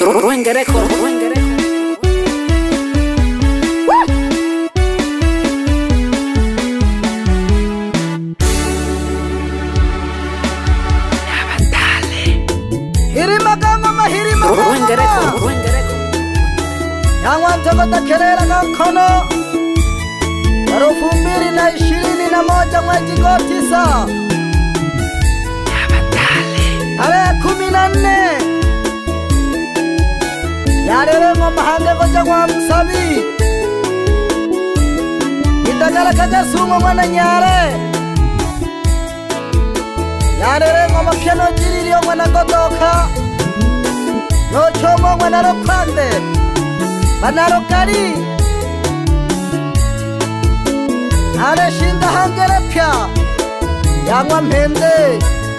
Ruengereco. Yang wantoka kelele na mkono tarehe 2021 mwezi wa 9 tarehe 14 yarere mahanga koja kwa Msabi itagala kaja sumo mwana nyare yarere mapiano jiririo mwana godoka no chomo mwana rokande Banarokari Are shinda hangerepya Yangwa mpende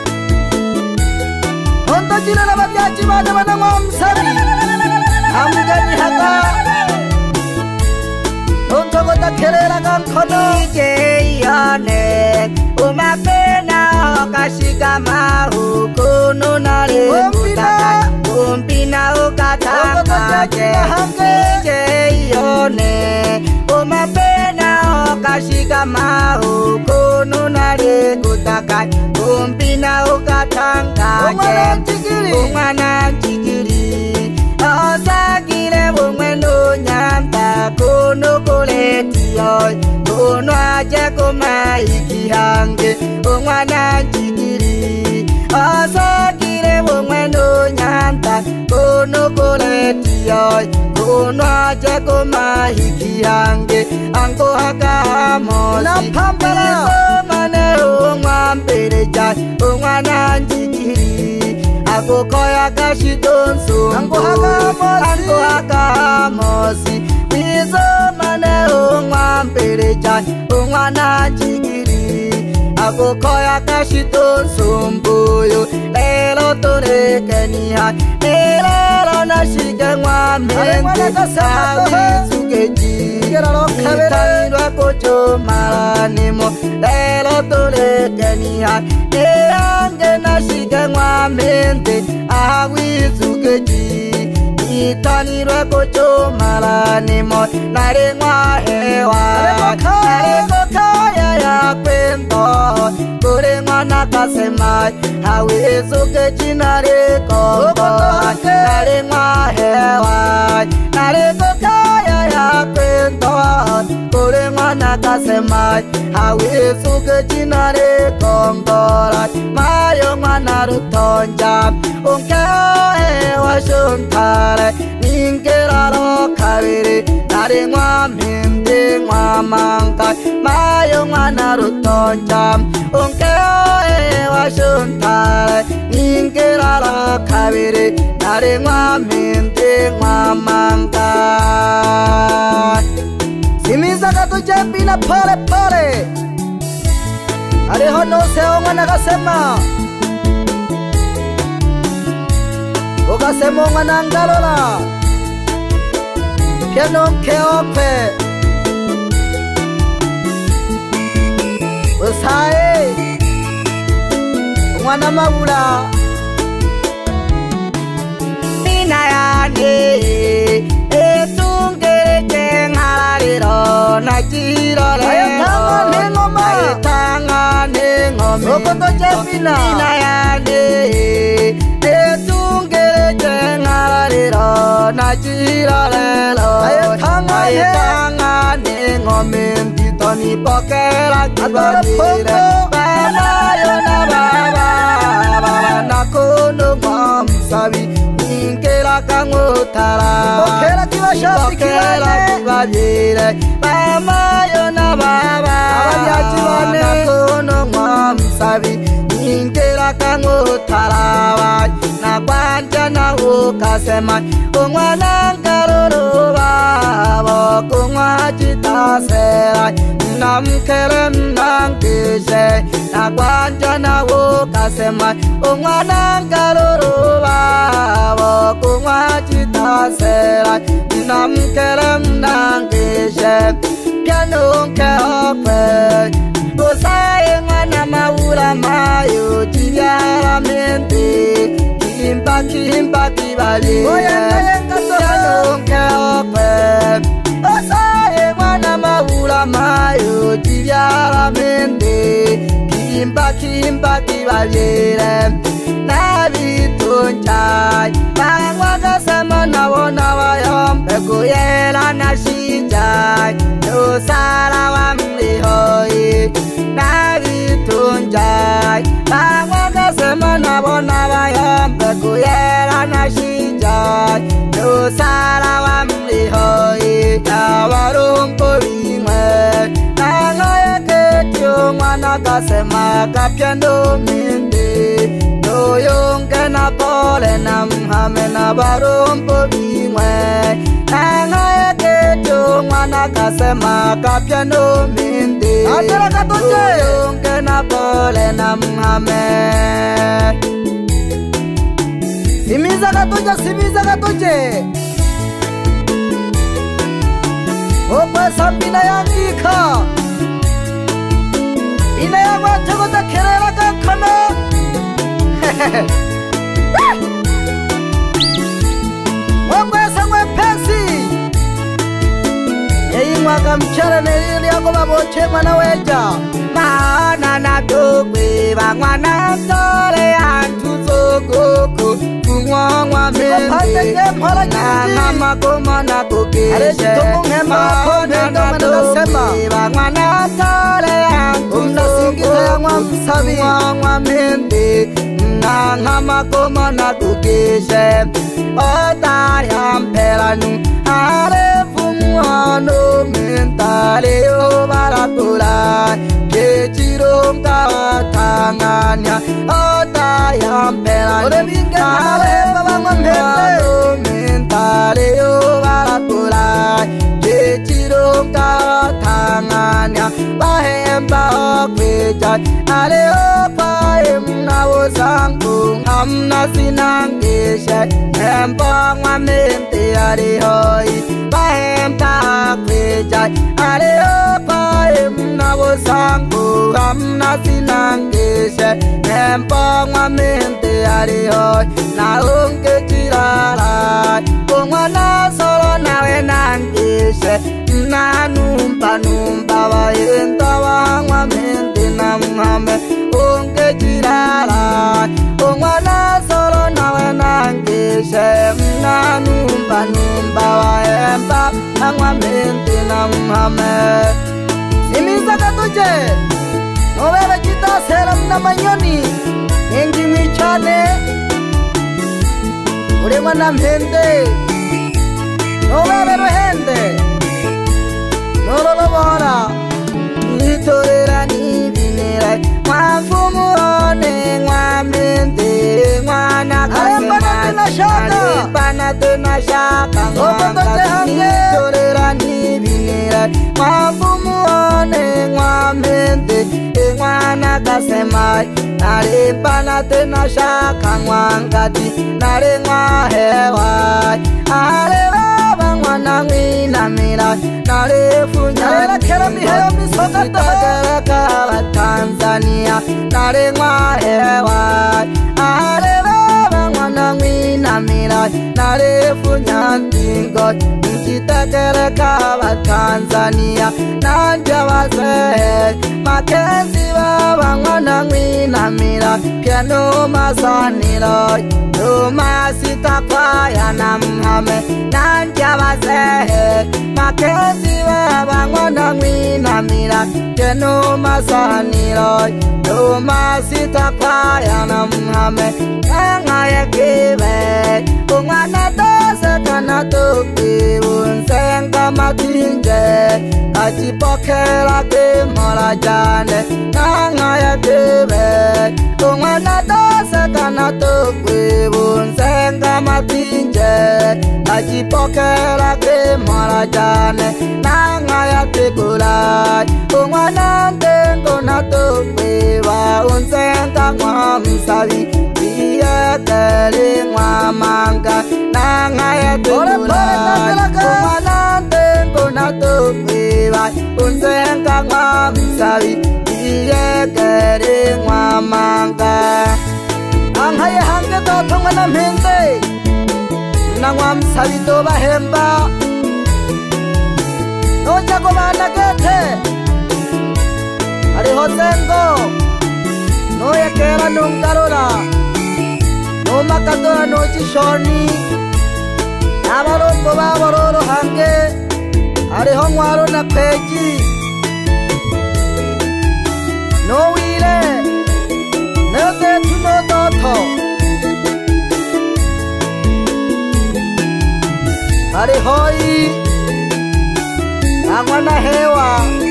Hondo jina na babyaji bana bana mwa Msabi Amugani haka Hondo gota kelera gankono Ije yone Umapena okashigama Hukuno nare kutaka Kumpina ukatanga Ije yone Umapena okashigama Hukuno nare kutaka Kumpina ukatanga Umwana njigiri Osagire umweno nyamta Kuno kuletiyo Kuno aje kumahikihange Umwana njigiri Osagire umweno nyamta Kuno kuletiyo Kuno aje kumahikihange Ango hakamosi Napambala Mane umwampereja Umwana njigiri Agokoya kashitonso Ango hakamosi Mizo mane umwampereja Umwana njigiri Agokoya kashitonso mboyo Lelo torekeniha Lelo nashige mwamende Sawizugeji Itanirwa kocho maranimo Lelo torekeniha Leange nashige mwamende Awizugeji Itanirwa kocho maranimo Narengwa hewa Narengwa kaya ya kwento Kurengwa nakasemai Hawizugeji narekombo Narengwa hewa Narengwa kaya ya kwento Kurengwa nakasemai Hawizugeji narekombo Mayo mwana rutonja Unkeo hewa shuntare Ningera lo kabiri Narengwa mende ngwa mangka Mayo mwana rutonja Unkeo hewa shuntare Ningera lo kabiri Narengwa mende ngwa mangka Simiza katujambina pole pole Areho no seo mwana kasema Ukasema mwana ngalola Piano mkeope Usae Mwana mabula Nina yane Etungere jengharariro Najiro lero Ayetanga nengome Sokoto jepina Nina yane Etungere jengharariro Najiro lero Ayetanga nengome Ntitoni pokera kibanire Baba yona baba Nakono mwa Msabi Ninkera kangutara Pokera kibashasi kibabire Mama yona baba Ababyaji bane Nakono mwa Msabi Ninkera kangutara Nakwanja na ukasema Umwana nkaruru babo Kumwa jitasera Namkere mnankishe Nakwanja na ukasema Umwana nkaruru babo Kumwa jitasera Namkere mnankishe Piano nkeope Usaye mwana maura mayo Tibiaramente Kimpa kimba kibali Oyenga yanonke ope osaye mwana maula mayo tibyala mende kimba kibalire nabitunjai bangwagasema nabona bayombe kuyela nashinjai nosala wamlihoi nabitunjai bangwagasema nabona bayombe kuyela nashinjai nosala wamlihoi yawarumpo bimwe nangayeketyo mwana gasema kapyendo minde noyonge na pole na mhame na barumpo bimwe nangayeketyo mwana gasema kapyendo minde noyonge na pole na mhame simiza katoje Opa sambina yandika ina yangwa chagota kerala kankana Opa sangwe pesi Eyi mwaka mchara nelili yako baboche mwana weja Maana na tope bangwana tole antuzogoko Kumwangwa mende Nanga makoma na kokeshe Maana na tope bangwana tole antuzogoko Kumwangwa mende Nanga makoma na kokeshe Otari ampelanu Arefu muano mentale o baratula Kechiro mkawa tanganya Ota yampelanu Arefu muano mentale o baratula Kechiro mkawa tanganya Bahemba okweja Ale opa emna wozangu Amna sinangeshe Empa ngwa mente ale hoi Bahemba okweja Ale opa emna wozangu Amna sinangeshe Empa ngwa mente ale hoi Na unge chirala Kungwana solo nawe nangeshe Na numpa Waenda wangwa mente na mhame Unge chirala Kungwana solo nawe nangeshe Na numpa Waenda wangwa mente na mhame Simiza katoje Novele kita seram na manyoni Engi michane Ule mwana mhende Novele rohende Norolo bora Nitorera ni binera Mwafumu one Mwamente Mwana kasema Alipana tena shaka Nitorera ni binera Mwafumu one Mwamente Mwana kasema Alipana tena shaka Mwangati Nare mwa hewa Aleba mwana mwina mira Narefu nyana kera mihera misokata wa Tanzania Nare mwa hewa Aleba mwana mwina mira Narefu nyantingo Nchitakera wa Tanzania Nanja wase Makenzi wa mwana mwina mira Piano masanilo Roma sita kwaya na mhame Nanja wase Makenzi wa mwana mwina mira Piano masanilo Roma sita kwaya na mhame Nanga ya kibe Umwana dosa kana toki Unsenga matinje Achipokela ke mora jane Nanga ya kibe Umwana dosa kana toki Unsenga matinje Achipokela ke mora jane Nanga ya tikula Umwana ndengo na toki Wa unsenga mwa msavi Iya kere mwa manga Nanga ya tikula Umwana ndengo na toki Wa unsenga mwa msavi Iya kere mwa manga Anghaye hange toto mwana mpinde nangwa msabito bahemba noja ko bana gete ari hozengo no yekera nungarora no makadora no chishoni abarongo babororo hange ari ho ngwaro na peji no wile no tetu no toto ari hoi angwana hewa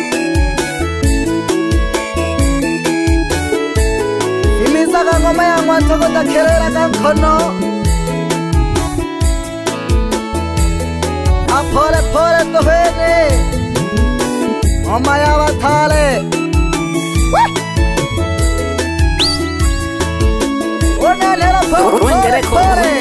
imizaga ngoma ya ngwanto kotakerera kankono apore pore tohene ngoma ya batale ona lera pore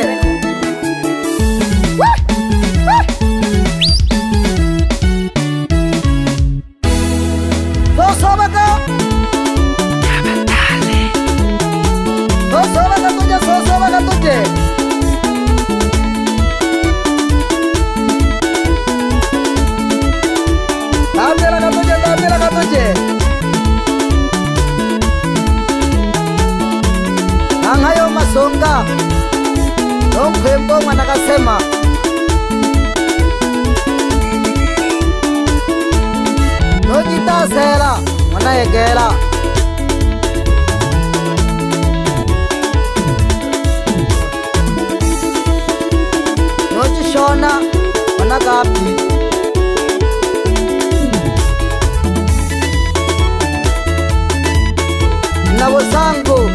Angayo masonga Nongwembo mwanakasema Nojita sela mwanayegela Nojishona mwanagapi Nabo zangu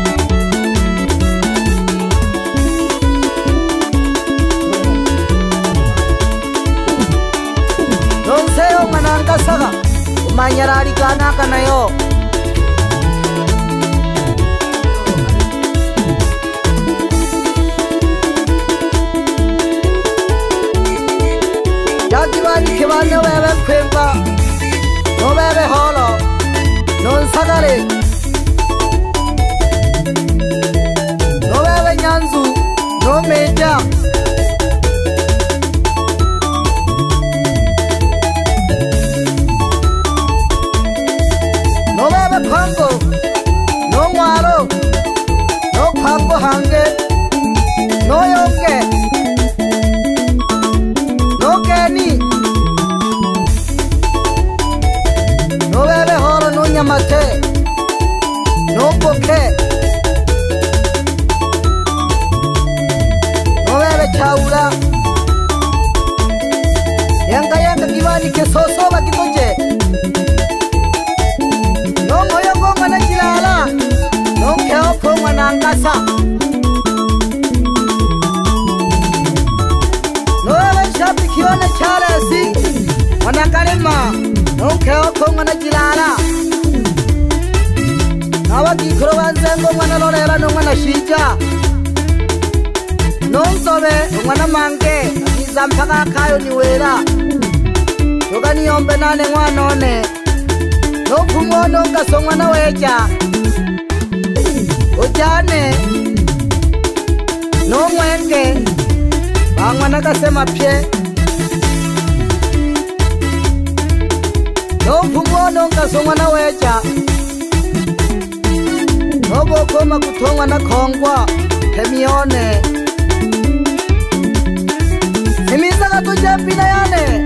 Nonseo mananga saga Umanyarari kana kanayo Yagibani kibane wewe kwemba No bebe holo Nonsagare No bebe nyanzu No meja No bebe pango No ngwaro No pango hange No yoke No keni No bebe horo no nyamate No boke No bebe chaula Yanga kibani ke soso bakitoje No moyo goma na chilala No keo koma na angasa No bebe shapi kione charesi Wanakarema No keo koma na chilala Nawa kikro banzengo mwana lorela no mwana shija No nsobe mwana mange Akiza mpaka kayo niwela Yoga niyombe nane mwanone No kumono kaso mwana weja Ujane No mwenge Bangwana kasema pye No kumono kaso mwana weja No bokoma kutongwa na kongwa Kemione Simiza katuje pina yane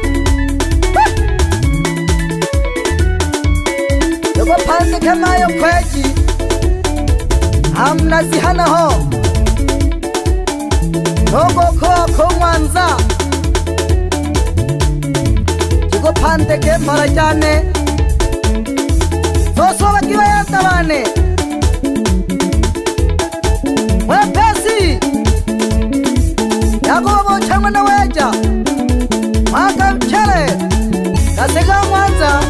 Yoko panze kemayo kweji Hamna zihana ho Nogo koa kongwanza Yoko pante kemara jane Sosoba kiwa yantabane Wepesi Yakobo changwa na weja Mwaka mchele Kasega mwanza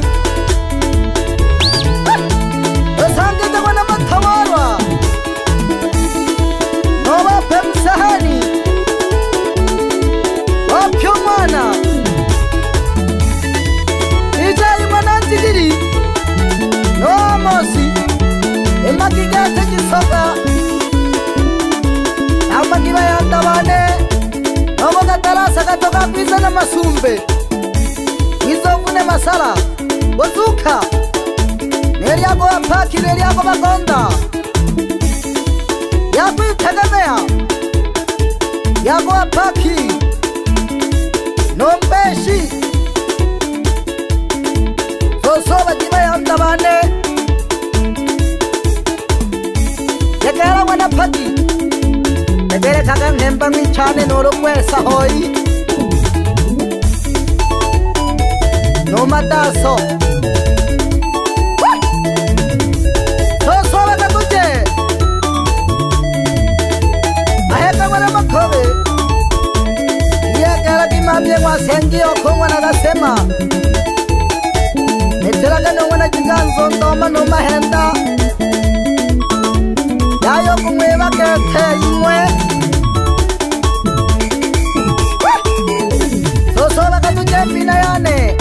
Osangete mwana matawarwa Noba pemsahani Wapyo mwana Ijai mwana ntigiri No mosi wakatoka kwisa na masumbe izovune masala bozuka neliako wapaki neliako bagonda yako itegemea yako wapaki nombeshi sosoba jibayanda bane yekera wana pati yekere kaga nemba michane noro kwesa hoi no mataso sosoba katuje aheka wana makobe yekera kimamye wasengi okongwa na gasema netelaga no wana jinganzo ndoma no mahenda yayo kumweba kete imwe sosoba katujembina yane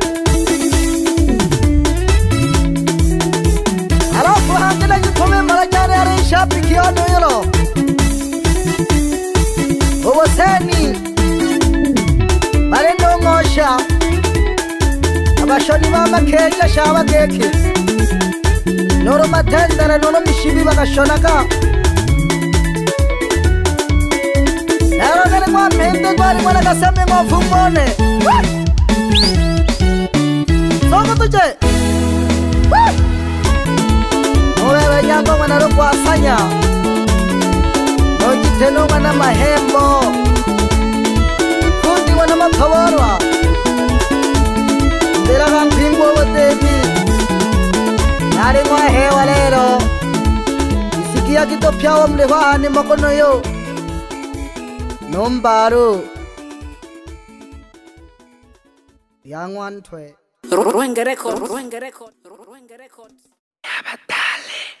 alafu hangila jitume malajane arisha pikiano yolo uboseni barendo ngosha abashoni bama keja shaba keke noro matendere noro mishibi bakashonaga ero nere kwa mente kwari mwana kaseme ngofumone soko tuje owewe nyambo mwana ro kwa sanya nojiteno mwana mahembo kundi mwana makawarwa nderaga mpingo wotebi nari mwa hewa lero isikia kitopyawo mlehwani mokono yo nombaro yangwantwe Ruenge record. Abatale.